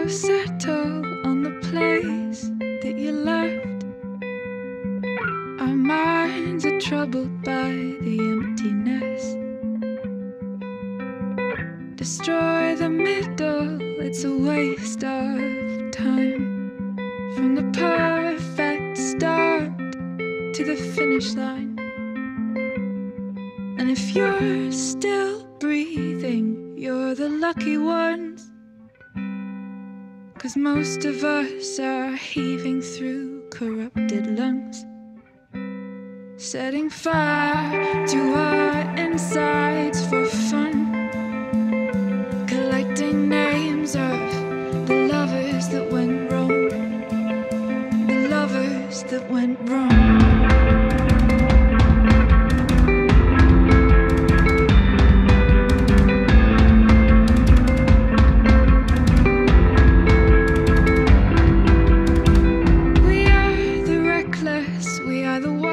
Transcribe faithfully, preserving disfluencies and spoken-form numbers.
settle on the place that you left. Our minds are troubled by the emptiness. Destroy the middle, it's a waste of time. From the perfect start to the finish line. And if you're still breathing, you're the lucky ones. 'Cause most of us are heaving through corrupted lungs, setting fire to our insides for fun, collecting names of the lovers that went wrong, the lovers that went wrong. We are the